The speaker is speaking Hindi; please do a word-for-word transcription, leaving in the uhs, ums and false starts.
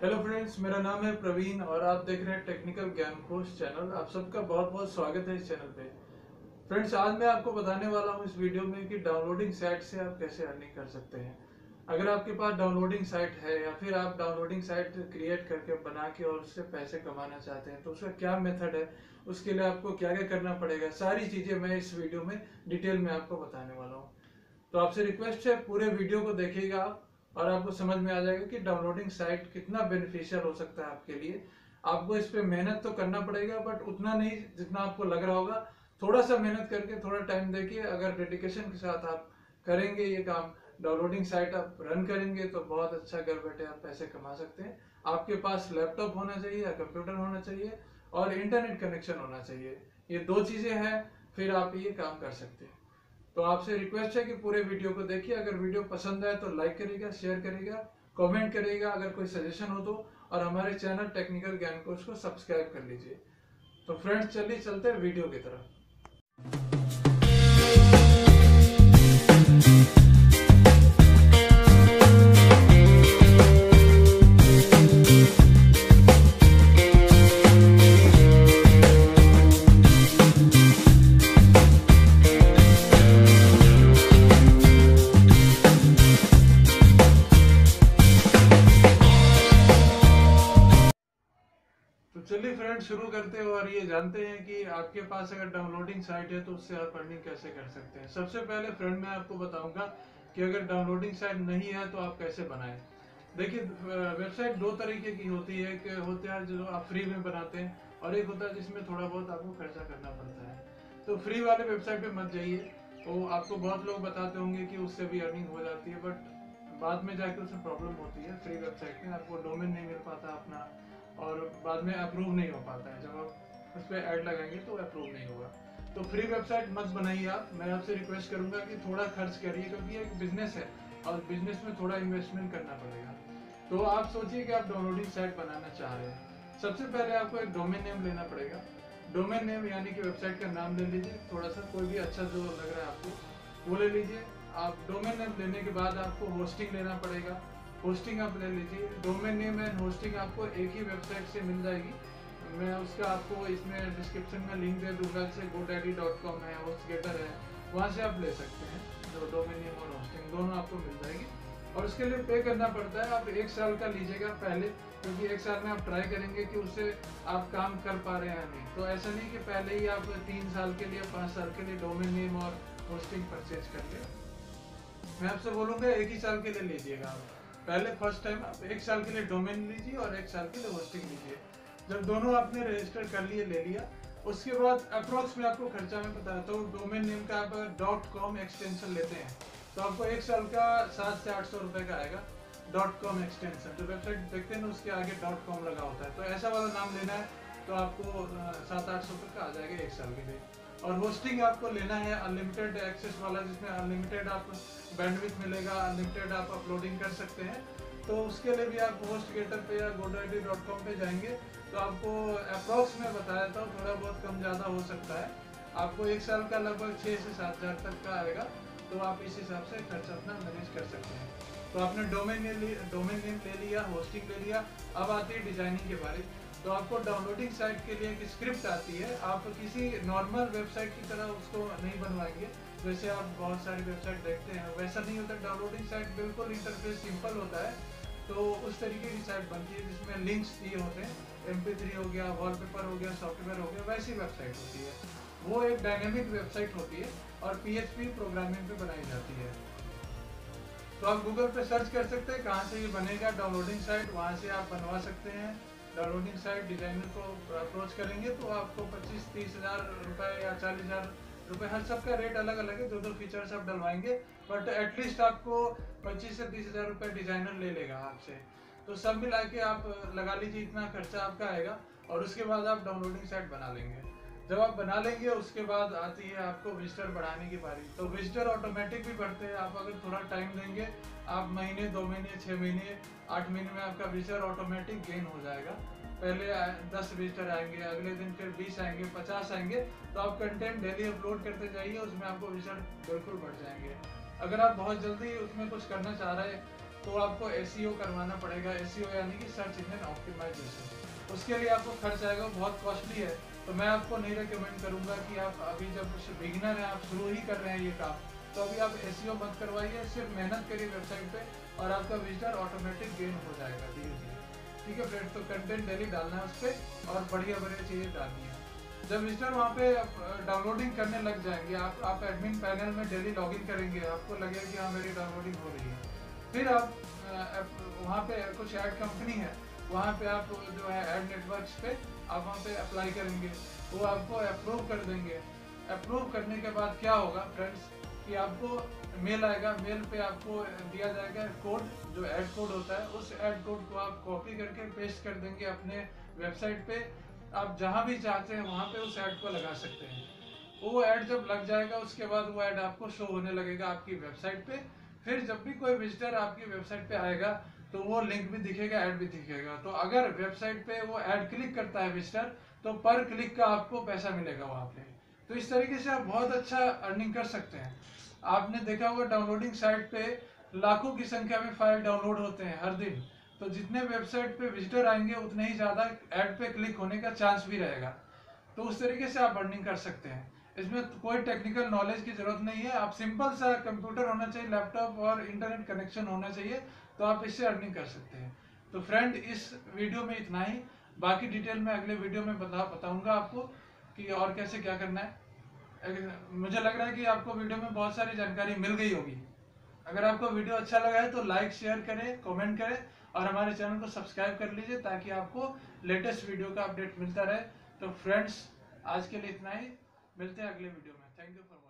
हेलो फ्रेंड्स, मेरा नाम है प्रवीण और आप देख रहे हैं टेक्निकल ज्ञान कोश चैनल। आप सबका बहुत बहुत स्वागत है इस चैनल पे। फ्रेंड्स, आज मैं आपको बताने वाला हूँ इस वीडियो में कि डाउनलोडिंग साइट से आप कैसे अर्निंग कर सकते हैं। अगर आपके पास डाउनलोडिंग साइट है या फिर आप डाउनलोडिंग साइट क्रिएट करके बना के और उससे पैसे कमाना चाहते हैं तो उसका क्या मेथड है, उसके लिए आपको क्या क्या करना पड़ेगा, सारी चीज़ें मैं इस वीडियो में डिटेल में आपको बताने वाला हूँ। तो आपसे रिक्वेस्ट है, पूरे वीडियो को देखिएगा आप और आपको समझ में आ जाएगा कि डाउनलोडिंग साइट कितना बेनिफिशियल हो सकता है आपके लिए। आपको इस पे मेहनत तो करना पड़ेगा बट उतना नहीं जितना आपको लग रहा होगा। थोड़ा सा मेहनत करके थोड़ा टाइम देके अगर डेडिकेशन के साथ आप करेंगे ये काम, डाउनलोडिंग साइट आप रन करेंगे तो बहुत अच्छा घर बैठे आप पैसे कमा सकते हैं। आपके पास लैपटॉप होना चाहिए या कंप्यूटर होना चाहिए और इंटरनेट कनेक्शन होना चाहिए। ये दो चीजें हैं, फिर आप ये काम कर सकते हैं। तो आपसे रिक्वेस्ट है कि पूरे वीडियो को देखिए। अगर वीडियो पसंद आए तो लाइक करिएगा, शेयर करिएगा, कमेंट करिएगा अगर कोई सजेशन हो तो, और हमारे चैनल टेक्निकल ज्ञान कोश को सब्सक्राइब कर लीजिए। तो फ्रेंड्स, चलिए चलते हैं वीडियो की तरफ। तो चलिए फ्रेंड्स, शुरू करते हैं और ये जानते हैं कि आपके पास अगर डाउनलोडिंग साइट है तो उससे आप अर्निंग कैसे कर सकते हैं। सबसे पहले फ्रेंड मैं आपको बताऊंगा कि अगर डाउनलोडिंग साइट नहीं है तो आप कैसे बनाएं। देखिए, वेबसाइट दो तरीके की होती है। एक होते हैं जो आप फ्री में बनाते हैं और एक होता है जिसमें थोड़ा बहुत आपको खर्चा करना पड़ता है। तो फ्री वाले वेबसाइट पे मत जाइए। वो आपको बहुत लोग बताते होंगे कि उससे भी अर्निंग हो जाती है, बट बाद में जाके उसमें प्रॉब्लम होती है। फ्री वेबसाइट में आपको डोमेन नहीं मिल पाता अपना और बाद में अप्रूव नहीं हो पाता है। जब आप उस पर ऐड लगाएंगे तो अप्रूव नहीं होगा। तो फ्री वेबसाइट मत बनाइए आप। मैं आपसे रिक्वेस्ट करूंगा कि थोड़ा खर्च करिए, क्योंकि एक बिजनेस है और बिजनेस में थोड़ा इन्वेस्टमेंट करना पड़ेगा। तो आप सोचिए कि आप डाउनलोडिंग साइट बनाना चाह रहे हैं। सबसे पहले आपको एक डोमेन नेम लेना पड़ेगा। डोमेन नेम यानी कि वेबसाइट का नाम ले लीजिए, थोड़ा सा कोई भी अच्छा जो लग रहा है आपको वो ले लीजिए। आप डोमेन नेम लेने के बाद आपको होस्टिंग लेना पड़ेगा। होस्टिंग आप ले लीजिए। डोमेन नेम एंड होस्टिंग आपको एक ही वेबसाइट से मिल जाएगी। मैं उसका आपको इसमें डिस्क्रिप्शन में लिंक दे दूंगा, जैसे गोडैडी डॉट कॉम है, होस्टगेटर है, वहाँ से आप ले सकते हैं। जो डोमेन नेम और होस्टिंग दोनों आपको मिल जाएगी और उसके लिए पे करना पड़ता है। आप एक साल का लीजिएगा पहले, क्योंकि एक साल में आप ट्राई करेंगे कि उससे आप काम कर पा रहे हैं या नहीं। तो ऐसा नहीं कि पहले ही आप तीन साल के लिए पाँच साल के लिए डोमेन नेम और होस्टिंग परचेज कर ले। मैं आपसे बोलूँगा एक ही साल के लिए लीजिएगा आप। पहले फर्स्ट टाइम आप एक साल के लिए डोमेन लीजिए और एक साल के लिए होस्टिंग लीजिए। जब दोनों आपने रजिस्टर कर लिए, ले लिया, उसके बाद अप्रोक्स में आपको खर्चा मैं बताता हूँ। डोमेन नेम का आप डॉट कॉम एक्सटेंशन लेते हैं तो आपको एक साल का सात से आठ सौ रुपये का आएगा। डॉट कॉम एक्सटेंशन जो वेबसाइट देखते हैं ना, उसके आगे डॉट कॉम लगा होता है, तो ऐसा वाला नाम लेना है तो आपको सात आठ सौ रुपये का आ जाएगा एक साल के लिए। और होस्टिंग आपको लेना है अनलिमिटेड एक्सेस वाला, जिसमें अनलिमिटेड आप बैंडविड्थ मिलेगा, अनलिमिटेड आप अपलोडिंग कर सकते हैं। तो उसके लिए भी आप होस्टगेटर पे या गोडैडी डॉट कॉम पे जाएंगे तो आपको अप्रॉक्स में बताया था, थोड़ा बहुत कम ज़्यादा हो सकता है। आपको एक साल का लगभग छः से सात हज़ार तक का आएगा। तो आप इस हिसाब से खर्च अपना मैनेज कर सकते हैं। तो आपने डोमेन ले डोमेन नेम ले लिया, होस्टिंग ले लिया। अब आती है डिजाइनिंग के बारे। तो आपको डाउनलोडिंग साइट के लिए एक स्क्रिप्ट आती है। आप किसी नॉर्मल वेबसाइट की तरह उसको नहीं बनवाएंगे जैसे आप बहुत सारी वेबसाइट देखते हैं, वैसा नहीं होता। डाउनलोडिंग साइट बिल्कुल इंटरफेस सिंपल होता है। तो उस तरीके की साइट बनती है जिसमें लिंक्स दिए होते हैं, एम पी थ्री हो गया, वॉलपेपर हो गया, सॉफ्टवेयर हो गया, वैसी वेबसाइट होती है। वो एक डायनेमिक वेबसाइट होती है और पी एच पी प्रोग्रामिंग पे बनाई जाती है। तो आप गूगल पे सर्च कर सकते हैं कहाँ से ये बनेगा डाउनलोडिंग साइट, वहाँ से आप बनवा सकते हैं। डाउनलोडिंग साइट डिजाइनर को अप्रोच करेंगे तो आपको पच्चीस तीस हज़ार रुपये या चालीस हज़ार रुपये, हर सबका रेट अलग अलग है, जो जो फीचर्स आप डलवाएंगे, बट एटलीस्ट आपको पच्चीस से तीस हज़ार रुपये डिजाइनर ले लेगा आपसे। तो सब मिला के आप लगा लीजिए इतना खर्चा आपका आएगा और उसके बाद आप डाउनलोडिंग साइट बना लेंगे। जब आप बना लेंगे उसके बाद आती है आपको विजिटर बढ़ाने की बारी। तो विजिटर ऑटोमेटिक भी बढ़ते हैं। आप अगर थोड़ा टाइम देंगे, आप महीने, दो महीने, छः महीने, आठ महीने में आपका विजिटर ऑटोमेटिक गेन हो जाएगा। पहले दस विजिटर आएंगे, अगले दिन फिर बीस आएंगे, पचास आएंगे। तो आप कंटेंट डेली अपलोड करते जाइए, उसमें आपको विजिटर बिल्कुल बढ़ जाएंगे। अगर आप बहुत जल्दी उसमें कुछ करना चाह रहे हैं तो आपको एसईओ करवाना पड़ेगा। एसईओ यानी कि सर्च इंजन ऑप्टिमाइजेशन। उसके लिए आपको खर्च आएगा, बहुत कॉस्टली है। तो मैं आपको नहीं रिकमेंड करूंगा कि आप अभी जब बिगिनर हैं, आप शुरू ही कर रहे हैं ये काम, तो अभी आप एसईओ मत करवाइए। सिर्फ मेहनत करिए वेबसाइट पे और आपका विजिटर ऑटोमेटिक गेन हो जाएगा धीरे धीरे। ठीक है फ्रेंड्स, तो कंटेंट डेली डालना है उस पर और बढ़िया बढ़िया चीज़ें डालनी है। जब विजिटर वहाँ पे डाउनलोडिंग करने लग जाएंगे, आप आप एडमिन पैनल में डेली लॉगिन करेंगे, आपको लगेगा कि हाँ मेरी डाउनलोडिंग हो रही है। फिर आप वहाँ पे कुछ ऐड कंपनी है, वहाँ पे आप जो है ऐड नेटवर्क्स पे आप वहाँ पे अप्लाई करेंगे, वो आपको अप्रूव कर देंगे। अप्रूव करने के बाद क्या होगा फ्रेंड्स कि आपको मेल आएगा, मेल पे आपको दिया जाएगा कोड, जो ऐड कोड होता है। उस ऐड कोड को आप कॉपी करके पेस्ट कर देंगे अपने वेबसाइट पे। आप जहाँ भी चाहते हैं वहाँ पे उस ऐड को लगा सकते हैं। वो ऐड जब लग जाएगा उसके बाद वो ऐड आपको शो होने लगेगा आपकी वेबसाइट पे। फिर जब भी कोई विजिटर आपकी वेबसाइट पे आएगा तो वो लिंक भी दिखेगा, ऐड भी दिखेगा। तो अगर वेबसाइट पे वो ऐड क्लिक करता है विजिटर, तो पर क्लिक का आपको पैसा मिलेगा वहाँ पे। तो इस तरीके से आप बहुत अच्छा अर्निंग कर सकते हैं। आपने देखा होगा डाउनलोडिंग साइट पे लाखों की संख्या में फाइल डाउनलोड होते हैं हर दिन। तो जितने वेबसाइट पे विजिटर आएंगे उतने ही ज़्यादा ऐड पे क्लिक होने का चांस भी रहेगा। तो उस तरीके से आप अर्निंग कर सकते हैं। इसमें कोई टेक्निकल नॉलेज की जरूरत नहीं है। आप सिंपल सा कंप्यूटर होना चाहिए, लैपटॉप और इंटरनेट कनेक्शन होना चाहिए, तो आप इससे अर्निंग कर सकते हैं। तो फ्रेंड, इस वीडियो में इतना ही। बाकी डिटेल में अगले वीडियो में बता बताऊंगा आपको कि और कैसे क्या करना है। मुझे लग रहा है कि आपको वीडियो में बहुत सारी जानकारी मिल गई होगी। अगर आपको वीडियो अच्छा लगा है तो लाइक शेयर करें, कमेंट करें और हमारे चैनल को सब्सक्राइब कर लीजिए ताकि आपको लेटेस्ट वीडियो का अपडेट मिलता रहे। तो फ्रेंड्स, आज के लिए इतना ही। मिलते हैं अगले वीडियो में। Thank you for